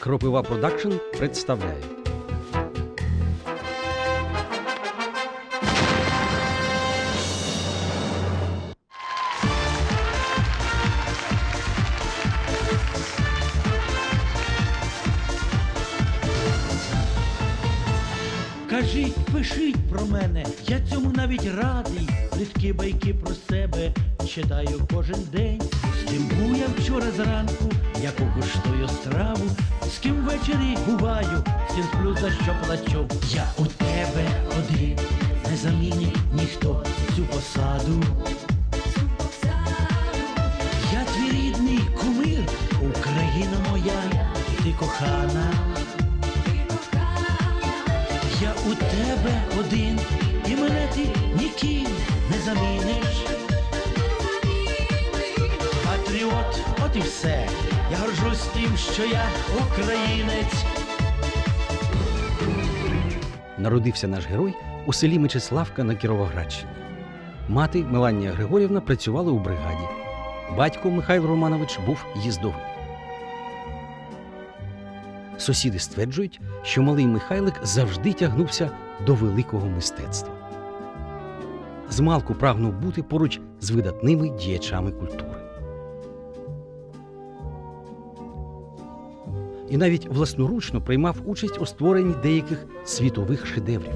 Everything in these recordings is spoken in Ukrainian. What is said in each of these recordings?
Кропива Продакшн представляє. Кажіть, пишіть про мене, я цьому навіть радий. Плітки, байки про себе читаю кожен день. З ким був я вчора зранку, яку куштую страву, з ким ввечері буваю, з ким сплю, за що плачу. Я у тебе один, не замінить ніхто цю посаду. Я твій рідний кумир, Україна моя, ти кохана. Я у тебе один, і мене ти ніким не заміниш. Патріот, от і все, я горжусь тим, що я українець. Народився наш герой у селі Мечиславка на Кіровоградщині. Мати Меланія Григорівна працювала у бригаді. Батько Михайло Романович був їздовим. Сусіди стверджують, що малий Михайлик завжди тягнувся до великого мистецтва. Змалку прагнув бути поруч з видатними діячами культури. І навіть власноручно приймав участь у створенні деяких світових шедеврів.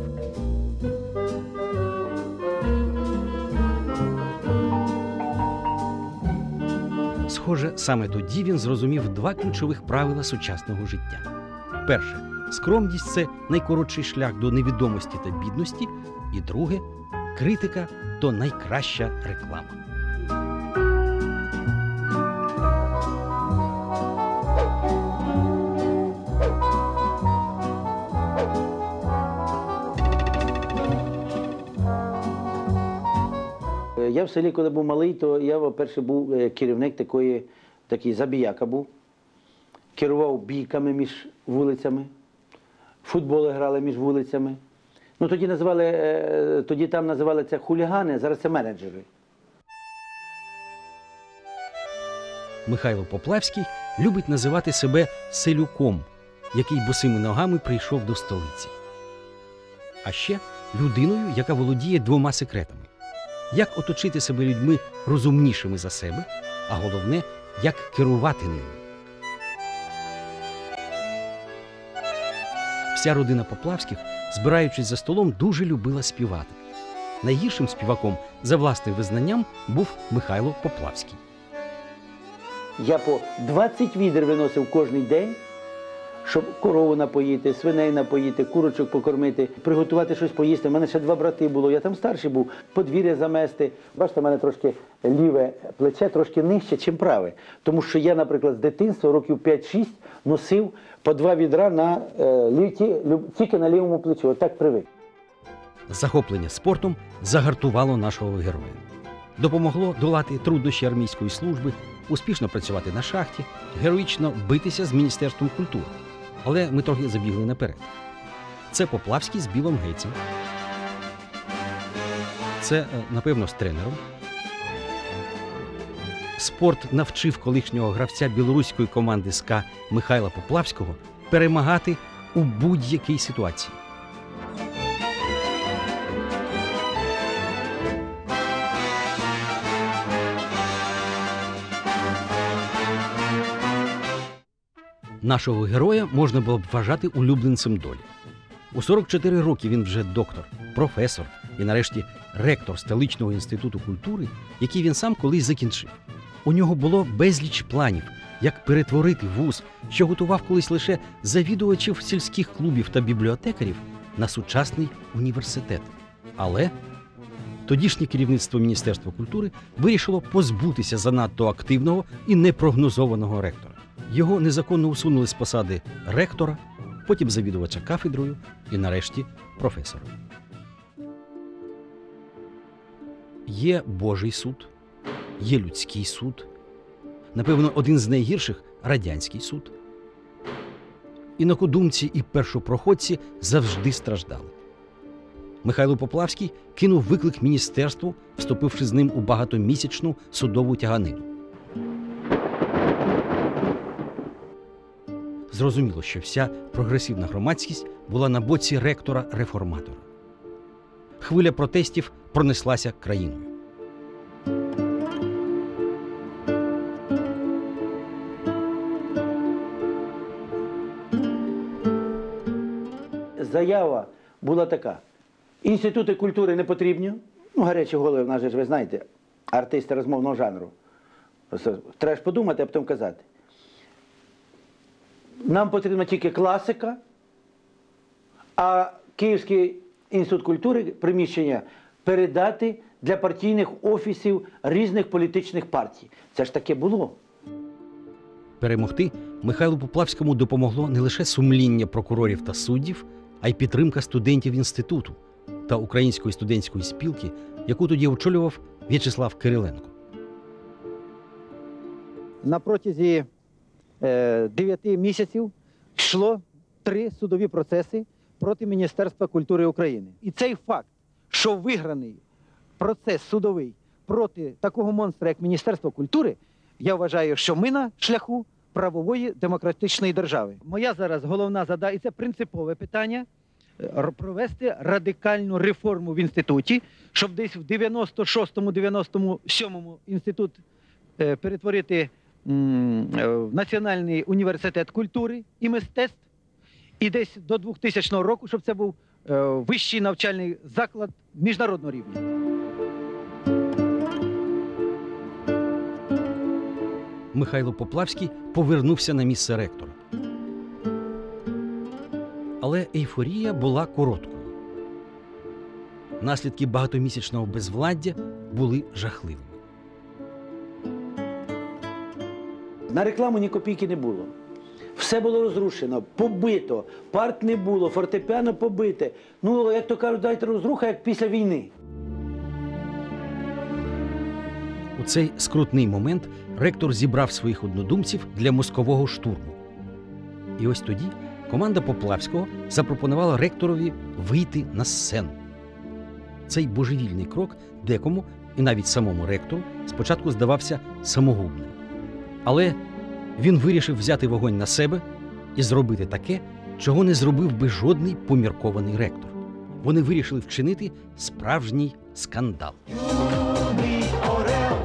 Схоже, саме тоді він зрозумів два ключових правила сучасного життя. Перше – скромність – це найкоротший шлях до невідомості та бідності. І друге – критика – то найкраща реклама. Я в селі, коли був малий, то я, по-перше, був керівник такий забіяка був. Керував бійками між вулицями, футболи грали між вулицями. Ну, тоді там називали це хулігани, зараз це менеджери. Михайло Поплавський любить називати себе селюком, який босими ногами прийшов до столиці. А ще людиною, яка володіє двома секретами. Як оточити себе людьми розумнішими за себе, а головне, як керувати ними. Вся родина Поплавських, збираючись за столом, дуже любила співати. Найгіршим співаком, за власним визнанням, був Михайло Поплавський. Я по 20 відер виносив кожен день, щоб корову напоїти, свиней напоїти, курочок покормити, приготувати щось поїсти. У мене ще 2 брати було, я там старший був, подвір'я замести. Бачите, у мене трошки ліве плече, трошки нижче, ніж праве. Тому що я, наприклад, з дитинства, років 5-6, носив по 2 відра тільки на лівому плечі. Отак привик. Захоплення спортом загартувало нашого героя. Допомогло долати труднощі армійської служби, успішно працювати на шахті, героїчно битися з Міністерством культури. Але ми трохи забігли наперед. Це Поплавський з Білом Гейтсом. Це, напевно, з тренером. Спорт навчив колишнього гравця білоруської команди СКА Михайла Поплавського перемагати у будь-якій ситуації. Нашого героя можна було б вважати улюбленцем долі. У 44 роки він вже доктор, професор і, нарешті, ректор Столичного інституту культури, який він сам колись закінчив. У нього було безліч планів, як перетворити вуз, що готував колись лише завідувачів сільських клубів та бібліотекарів, на сучасний університет. Але тодішнє керівництво Міністерства культури вирішило позбутися занадто активного і непрогнозованого ректора. Його незаконно усунули з посади ректора, потім завідувача кафедрою і, нарешті, професора. Є Божий суд, є людський суд, напевно, один з найгірших – радянський суд. Інакодумці і першопроходці завжди страждали. Михайло Поплавський кинув виклик міністерству, вступивши з ним у багатомісячну судову тяганину. зрозуміло, що вся прогресивна громадськість була на боці ректора-реформатора. Хвиля протестів пронеслася країною. Заява була така: інститути культури не потрібні. Ну, гарячі голови в нас же, ви знаєте, артисти розмовного жанру. Просто треба ж подумати, а потім казати. Нам потрібна тільки класика, а Київський інститут культури приміщення передати для партійних офісів різних політичних партій. Це ж таке було. Перемогти Михайлу Поплавському допомогло не лише сумління прокурорів та суддів, а й підтримка студентів інституту та Української студентської спілки, яку тоді очолював В'ячеслав Кириленко. На протязі 9 місяців йшло 3 судові процеси проти Міністерства культури України. І цей факт, що виграний процес судовий проти такого монстра, як Міністерство культури, я вважаю, що ми на шляху правової демократичної держави. Моя зараз головна задача, і це принципове питання, провести радикальну реформу в інституті, щоб десь в 96-97 інститут перетворити в Національний університет культури і мистецтв, і десь до 2000 року, щоб це був вищий навчальний заклад міжнародного рівня. Михайло Поплавський повернувся на місце ректора. Але ейфорія була короткою. Наслідки багатомісячного безвладдя були жахливими. На рекламу ні копійки не було. Все було розрушено, побито, парт не було, фортепіано побите. Ну, як то кажуть, дайте розруха, як після війни. У цей скрутний момент ректор зібрав своїх однодумців для мозкового штурму. І ось тоді команда Поплавського запропонувала ректорові вийти на сцену. Цей божевільний крок декому, і навіть самому ректору, спочатку здавався самогубним. Але він вирішив взяти вогонь на себе і зробити таке, чого не зробив би жодний поміркований ректор. Вони вирішили вчинити справжній скандал. Юний орел,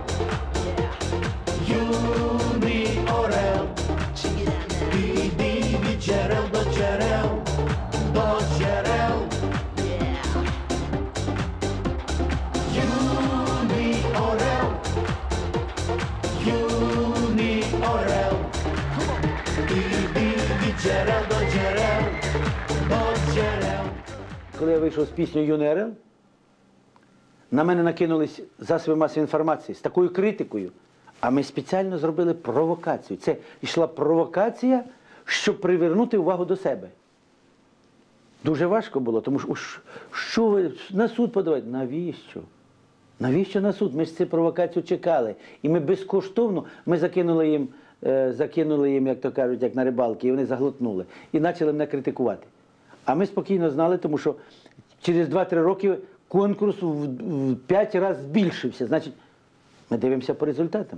юний орел, іди від джерел до джерел, до джерел. Юний орел, юний орел, іди від джерел до джерел, до джерел. Коли я вийшов з піснею «Юний орел», на мене накинулись засоби масової інформації з такою критикою, а ми спеціально зробили провокацію. Це йшла провокація, щоб привернути увагу до себе. Дуже важко було, тому що ви на суд подавати? Навіщо? Навіщо на суд? Ми ж цю провокацію чекали. І ми безкоштовно, ми закинули їм, як то кажуть, як на рибалки, і вони заглотнули. І почали мене критикувати. А ми спокійно знали, тому що через 2-3 роки конкурс в 5 разів збільшився. Значить, ми дивимося по результатам.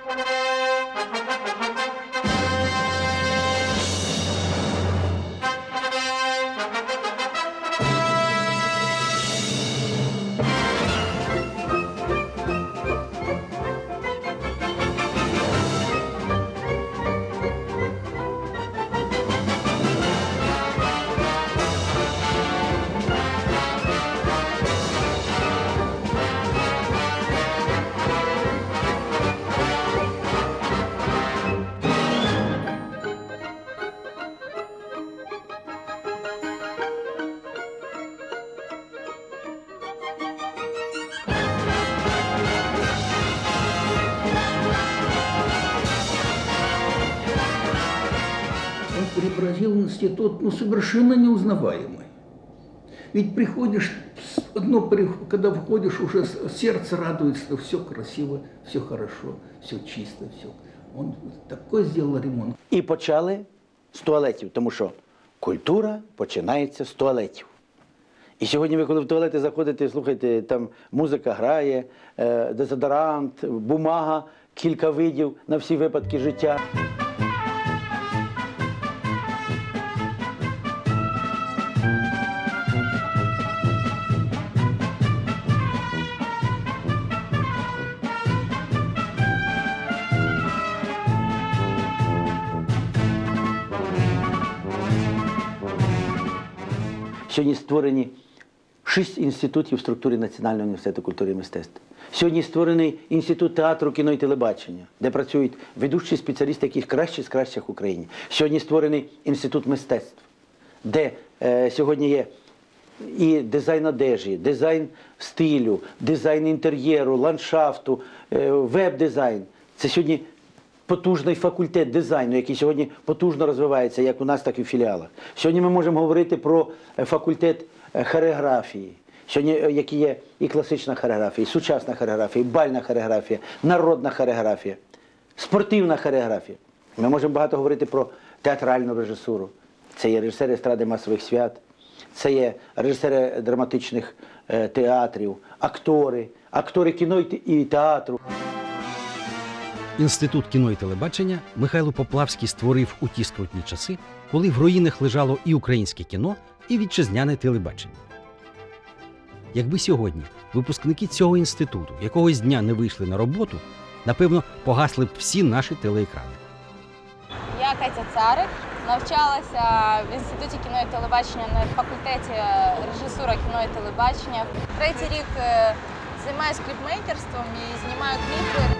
преобразил институт, ну, совершенно неузнаваемый. Ведь приходишь, когда входишь, уже сердце радуется, все красиво, все хорошо, все чисто, все. Он такой сделал ремонт. І почали з туалетів, тому що культура починається з туалетів. І сьогодні ви, коли в туалети заходите, слухайте, там музика грає, дезодорант, бумага, кілька видів на всі випадки життя. Сьогодні створені 6 інститутів в структурі Національного університету культури і мистецтв. Сьогодні створений інститут театру, кіно і телебачення, де працюють ведучі спеціалісти, яких кращі з кращих в Україні. Сьогодні створений інститут мистецтв, де сьогодні є і дизайн одежі, дизайн стилю, дизайн інтер'єру, ландшафту, веб-дизайн. Це сьогодні потужний факультет дизайну, який сьогодні потужно розвивається, як у нас, так і в філіалах. Сьогодні ми можемо говорити про факультет хореографії, сьогодні, які є і класична хореографія, і сучасна хореографія, і бальна хореографія, народна хореографія, спортивна хореографія. Ми можемо багато говорити про театральну режисуру. Це є режисери естради масових свят, це є режисери драматичних театрів, актори кіно і театру. Інститут кіно і телебачення Михайло Поплавський створив у ті скрутні часи, коли в руїнах лежало і українське кіно, і вітчизняне телебачення. Якби сьогодні випускники цього інституту якогось дня не вийшли на роботу, напевно, погасли б всі наші телеекрани. Я Катя Царик, навчалася в Інституті кіно і телебачення на факультеті режисура кіно і телебачення. Третій рік займаюся кліпмейкерством і знімаю кліпи.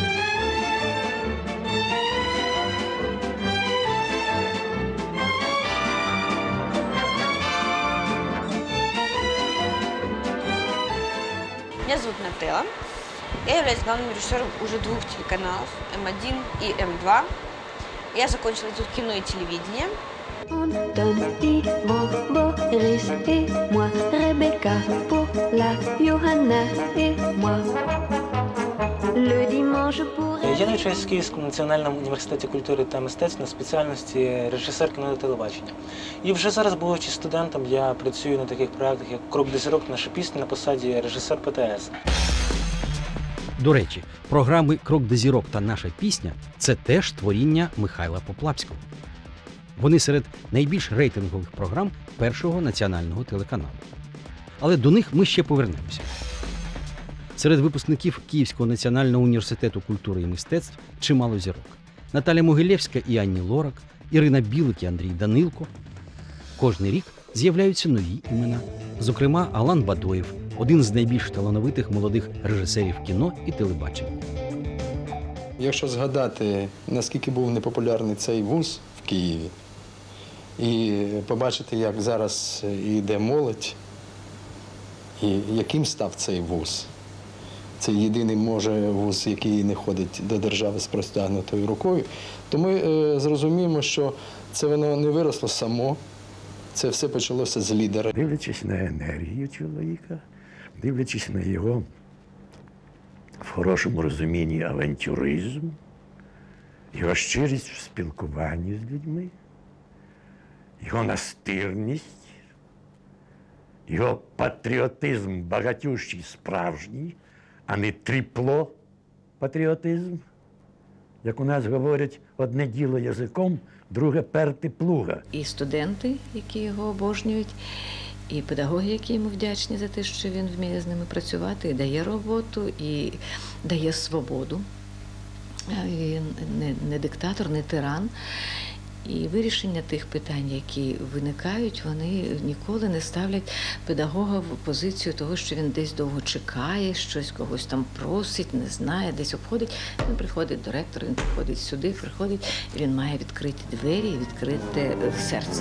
Меня зовут Нателла. Я являюсь главным режиссером уже 2 телеканалов, М1 и М2. Я закончила Институт кино и телевидения. Anthony, Boris et moi, Rebecca, Paula, Johanna et moi. Le dimanche pour... Я навчаюся в Київському національному університеті культури та мистецтв на спеціальності режисер кіно і телебачення. І вже зараз, будучи студентом, я працюю на таких проєктах, як «Крок до зірок», наша пісня на посаді режисер ПТС. До речі, програми «Крок до зірок» та «Наша пісня» – це теж творіння Михайла Поплавського. Вони серед найбільш рейтингових програм Першого національного телеканалу. Але до них ми ще повернемося. Серед випускників Київського національного університету культури і мистецтв чимало зірок. Наталя Могилєвська і Анні Лорак, Ірина Білик і Андрій Данилко. Кожний рік з'являються нові імена. Зокрема, Алан Бадоєв – один з найбільш талановитих молодих режисерів кіно і телебачення. Якщо згадати, наскільки був непопулярний цей вуз в Києві, і побачити, як зараз йде молодь, і яким став цей вуз. Це єдиний, може, вуз, який не ходить до держави з простягнутою рукою, то ми зрозуміємо, що це воно не виросло само, це все почалося з лідера. Дивлячись на енергію чоловіка, дивлячись на його в хорошому розумінні авантюризм, його щирість в спілкуванні з людьми, його настирність, його патріотизм багатющий, справжній, а не тріпло патріотизм. Як у нас говорять, одне діло язиком, друге перти плуга. І студенти, які його обожнюють, і педагоги, які йому вдячні за те, що він вміє з ними працювати, і дає роботу, і дає свободу. Він не диктатор, не тиран. І вирішення тих питань, які виникають, вони ніколи не ставлять педагога в позицію того, що він десь довго чекає, щось когось там просить, не знає, десь обходить. Він приходить до ректора, він приходить сюди, приходить, і він має відкрити двері і відкрити серце.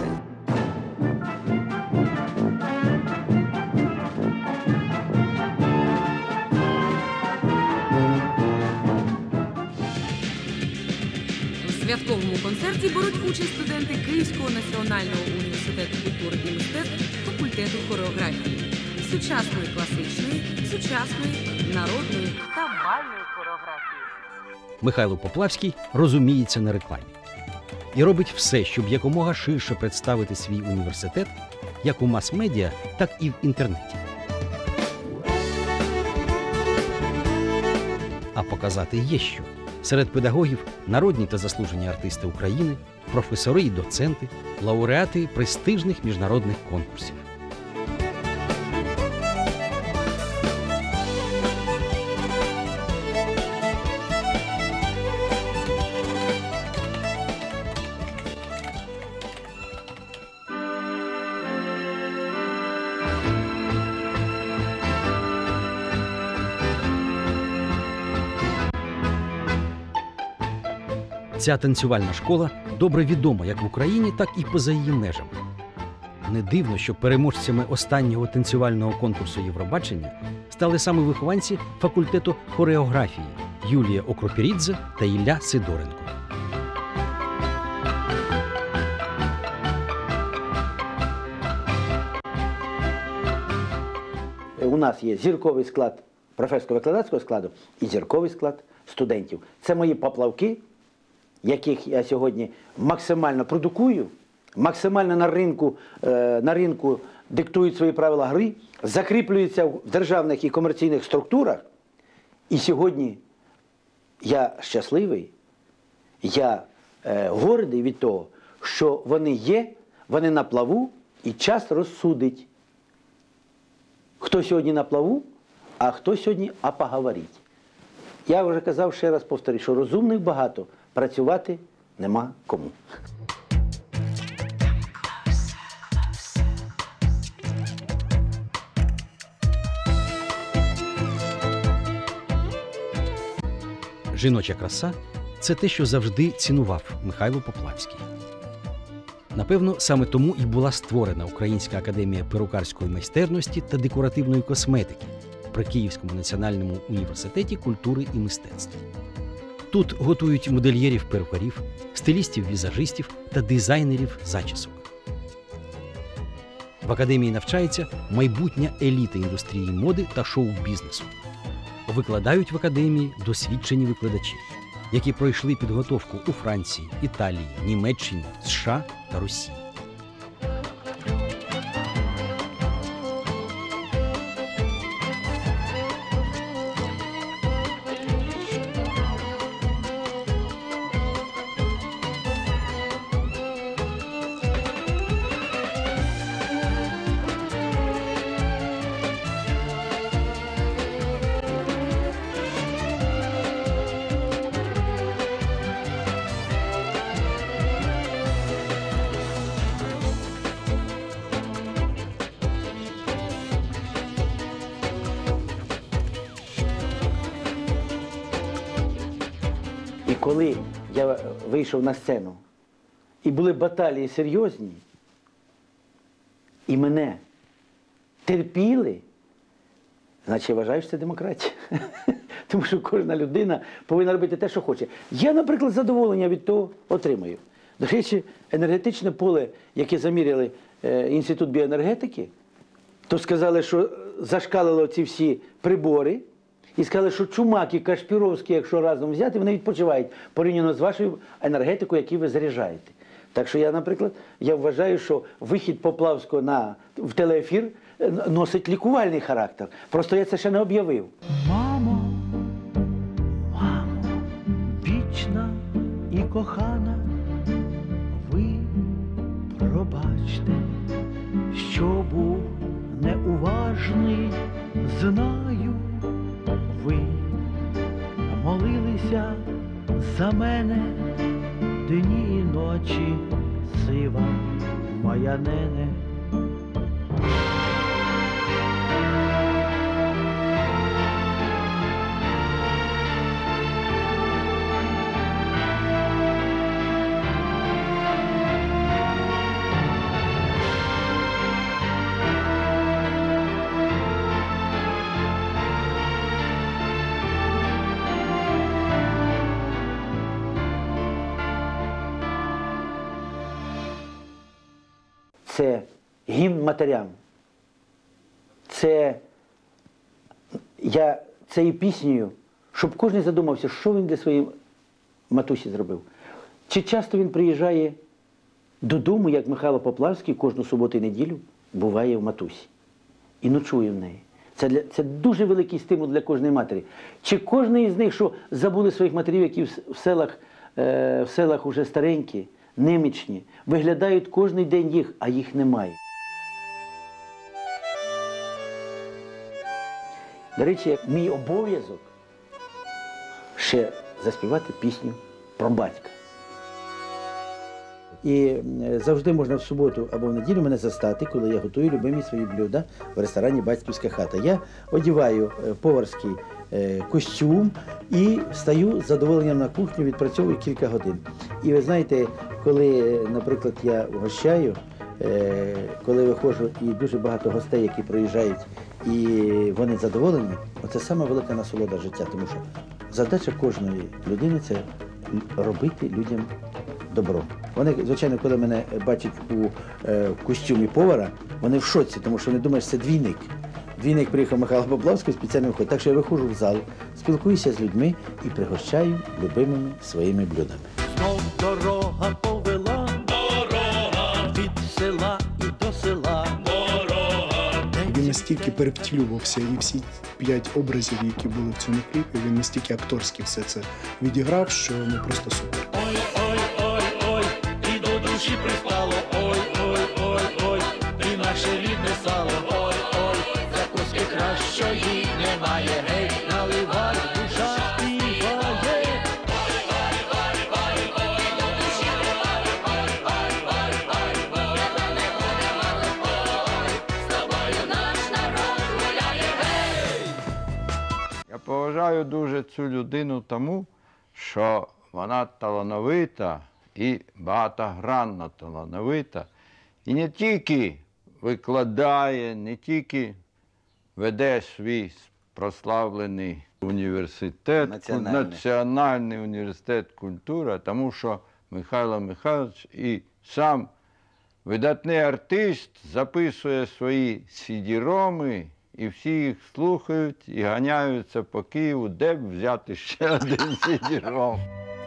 У святковому концерті беруть участь студенти Київського національного університету культури і мистецтв факультету хореографії, сучасної класичної, сучасної, народної та бальної хореографії. Михайло Поплавський розуміється на рекламі і робить все, щоб якомога ширше представити свій університет як у мас-медіа, так і в інтернеті. А показати є що. Серед педагогів народні та заслужені артисти України, професори і доценти, лауреати престижних міжнародних конкурсів. Ця танцювальна школа добре відома як в Україні, так і поза її межами. Не дивно, що переможцями останнього танцювального конкурсу Євробачення стали саме вихованці факультету хореографії Юлія Окропірідзе та Ілля Сидоренко. У нас є зірковий склад професорсько-викладацького складу і зірковий склад студентів. Це мої поплавки, яких я сьогодні максимально продукую, максимально на ринку диктують свої правила гри, закріплюються в державних і комерційних структурах. І сьогодні я щасливий, я гордий від того, що вони є, вони на плаву, і час розсудить, хто сьогодні на плаву, а хто сьогодні поговорить. Я вже казав, ще раз повторю, що розумних багато, працювати нема кому. Жіноча краса – це те, що завжди цінував Михайло Поплавський. Напевно, саме тому і була створена Українська академія перукарської майстерності та декоративної косметики при Київському національному університеті культури і мистецтв. Тут готують модельєрів-перукарів, стилістів-візажистів та дизайнерів зачісок. В академії навчається майбутня еліта індустрії моди та шоу-бізнесу. Викладають в академії досвідчені викладачі, які пройшли підготовку у Франції, Італії, Німеччині, США та Росії. І коли я вийшов на сцену, і були баталії серйозні, і мене терпіли, значить я вважаю, що це демократія. Тому що кожна людина повинна робити те, що хоче. Я, наприклад, задоволення від того отримую. До речі, енергетичне поле, яке заміряли Інститут біоенергетики, то сказали, що зашкалило ці всі прибори, і сказали, що Чумак і Кашпіровський, якщо разом взяти, вони відпочивають порівняно з вашою енергетикою, яку ви заряджаєте. Так що я, наприклад, я вважаю, що вихід Поплавського в телеефір носить лікувальний характер. Просто я це ще не об'явив. Мамо, мамо, вічна і кохана, ви пробачте, що був неуважний, знаю. Ви молилися за мене дні і ночі, сива моя нене. Це гімн матерям. Це я цією піснею, щоб кожен задумався, що він для своєї матусі зробив. Чи часто він приїжджає додому, як Михайло Поплавський, кожну суботу і неділю буває в матусі і ночує в неї. Це дуже великий стимул для кожної матері. Чи кожен із них, що забули своїх матерів, які в селах уже старенькі, немічні, виглядають кожен день їх, а їх немає. До речі, мій обов'язок ще заспівати пісню про батька. І завжди можна в суботу або в неділю мене застати, коли я готую любимі свої блюда в ресторані «Батьківська хата». Я одягаю поварський костюм і стаю з задоволенням на кухню, відпрацьовую кілька годин. І ви знаєте, коли, наприклад, я угощаю, коли виходжу і дуже багато гостей, які проїжджають, і вони задоволені, це саме велика насолода життя, тому що задача кожної людини – це робити людям добро. Вони, звичайно, коли мене бачать у костюмі повара, вони в шоці, тому що вони думають, що це двійник. Двійник приїхав Михайло Поплавський, спеціально виходить. Так що я виходжу в зал, спілкуюся з людьми і пригощаю любимими своїми блюдами. Знов дорога повела, дорога, від села і до села, дорога. Він настільки перевтілювався, і всі 5 образів, які були в цьому кліпі, він настільки акторськи все це відіграв, що ну просто супер. Ой, ой, ой, ой, і до душі пристало, ой, ой, ой, ой, і наше рідне сало, ой, ой, закуски кращої немає, гей, наливай, душа співає. Я поважаю дуже цю людину тому, що вона талановита і багатогранна талановита. І не тільки викладає, не тільки веде свій прославлений університет, Національний університет культури, тому що Михайло Михайлович і сам видатний артист записує свої CD-роми, і всі їх слухають і ганяються по Києву, де б взяти ще один CD-ром.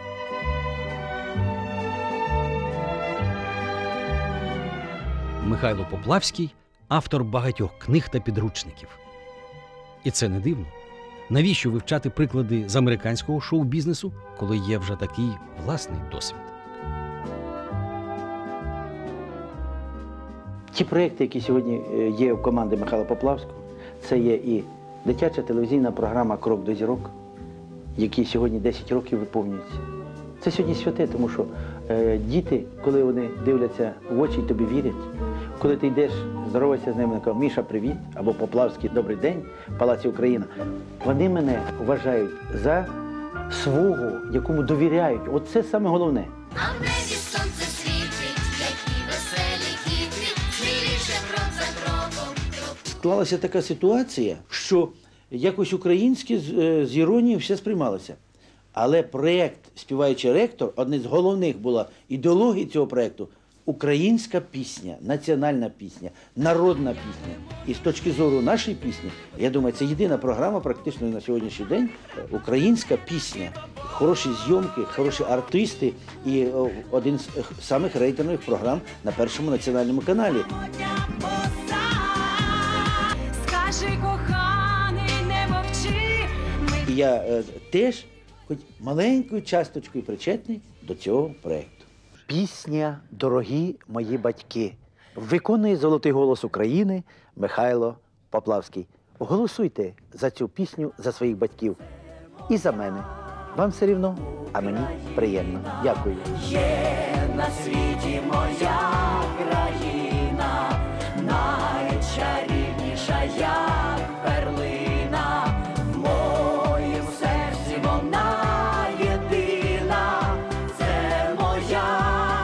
Михайло Поплавський – автор багатьох книг та підручників. І це не дивно. Навіщо вивчати приклади з американського шоу-бізнесу, коли є вже такий власний досвід? Ті проєкти, які сьогодні є в команді Михайла Поплавського, це є і дитяча телевізійна програма «Крок до зірок», якій сьогодні 10 років виповнюється. Це сьогодні святе, тому що діти, коли вони дивляться в очі і тобі вірять, коли ти йдеш, здоровайся з ними, кажуть, Міша, привіт, або Поплавський, добрий день, в Палаці Україна, вони мене вважають за свого, якому довіряють. Оце саме головне. А в небі сонце світить, які веселі квіти, сміливіше крок за кроком. Склалася така ситуація, що якось українське з іронією все сприймалося. Але проєкт «Співаючий ректор», одне з головних була ідеології цього проєкту – українська пісня, національна пісня, народна пісня. І з точки зору нашої пісні, я думаю, це єдина програма практично на сьогоднішній день – українська пісня. Хороші зйомки, хороші артисти і один з самих рейтингових програм на Першому національному каналі. Скажи, коханий, не мовчи. І я теж хоч маленькою часточкою причетний до цього проєкту. Пісня «Дорогі мої батьки» виконує золотий голос України Михайло Поплавський. Голосуйте за цю пісню за своїх батьків і за мене. Вам все рівно, а мені приємно. Дякую. Є на світі моя країна, найчарівніша, як перлина. В моїм серці вона єдина, це моя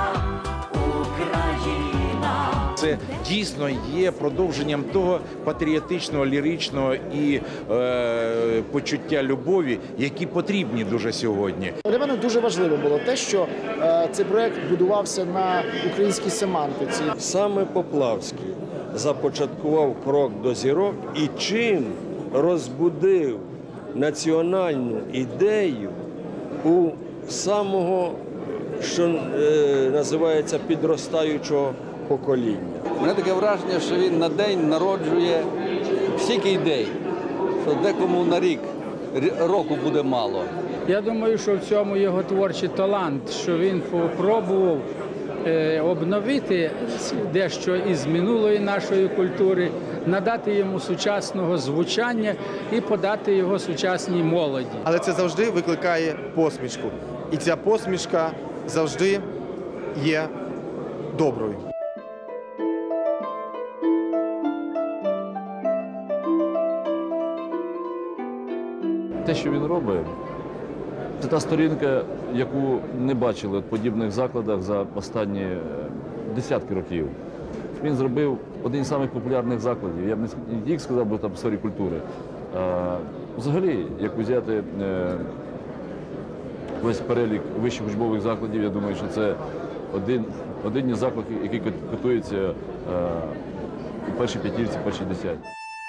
Україна. Це дійсно є продовженням того патріотичного, ліричного і почуття любові, які потрібні дуже сьогодні. Для мене дуже важливо було те, що цей проєкт будувався на українській семантиці. Саме Поплавський започаткував «Крок до зірок» і чим розбудив національну ідею у самого, що називається, підростаючого покоління. У мене таке враження, що він на день народжує стільки ідей, що декому на рік року буде мало. Я думаю, що в цьому його творчий талант, що він спробував обновити дещо із минулої нашої культури, надати йому сучасного звучання і подати його сучасній молоді. Але це завжди викликає посмішку. І ця посмішка завжди є доброю. те, що він робить, це та сторінка, яку не бачили в подібних закладах за останні десятки років. Він зробив один із самих популярних закладів. Я б не тільки сказав, бо там в сфері культури. Взагалі, як взяти весь перелік вищих учбових закладів, я думаю, що це один із закладів, який котується у першій п'ятірці, першій десятці.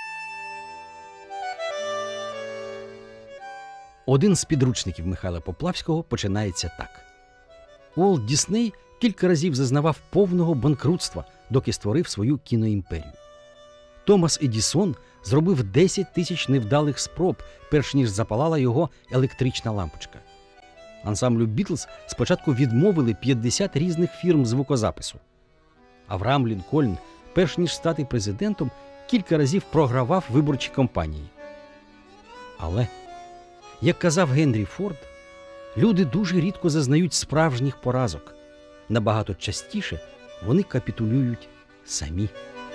Один з підручників Михайла Поплавського починається так. Уолт Дісней кілька разів зазнавав повного банкрутства, доки створив свою кіноімперію. Томас Едісон зробив 10 тисяч невдалих спроб, перш ніж запалала його електрична лампочка. Ансамблю «Бітлз» спочатку відмовили 50 різних фірм звукозапису. Авраам Лінкольн, перш ніж стати президентом, кілька разів програвав виборчі кампанії. Але, як казав Генрі Форд, люди дуже рідко зазнають справжніх поразок. Набагато частіше вони капітулюють самі.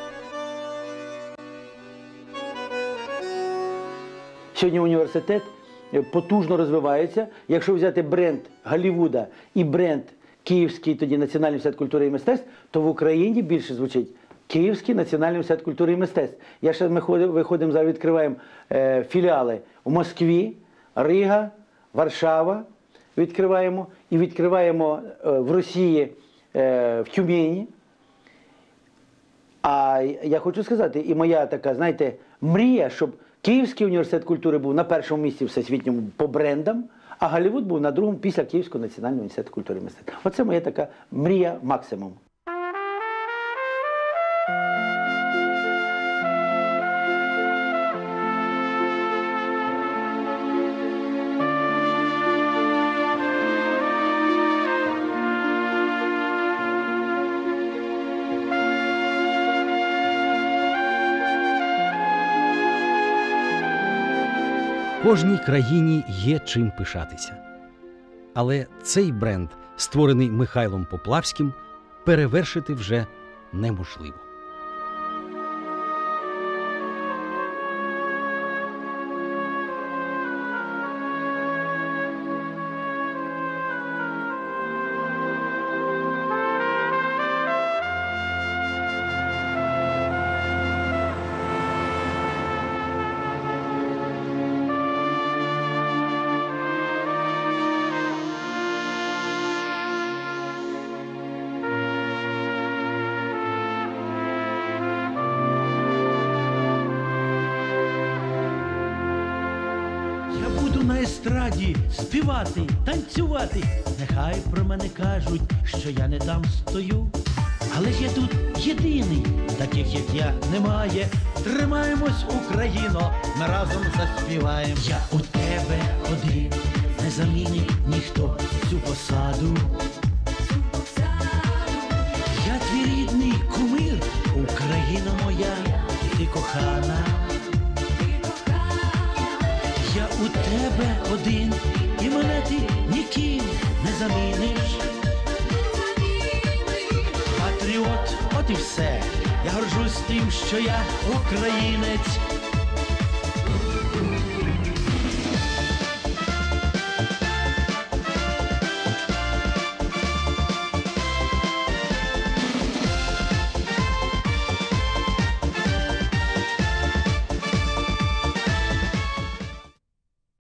Сьогодні університет потужно розвивається. Якщо взяти бренд Голлівуда і бренд Київський, тоді Національний університет культури і мистецтв, то в Україні більше звучить Київський національний університет культури і мистецтв. Ми виходимо, зараз відкриваємо філіали у Москві, Рига, Варшава відкриваємо. І відкриваємо в Росії, в Тюмені. А я хочу сказати, і моя така, знаєте, мрія, щоб Київський університет культури був на першому місці всесвітньому по брендам, а Голлівуд був на другому після Київського національного університету культури і мистецтв. Оце моя така мрія максимум. Кожній країні є чим пишатися. Але цей бренд, створений Михайлом Поплавським, перевершити вже неможливо. На естраді співати, танцювати. Нехай про мене кажуть, що я не там стою. Але ж я тут єдиний, таких як я немає. Тримаємось, Україно, ми разом заспіваємо. Я у тебе один, не замінить ніхто цю посаду. Я твій рідний кумир, Україна моя, ти кохана. Я у тебе один, і мене ти ніким не заміниш. Патріот, от і все. Я горжусь тим, що я українець.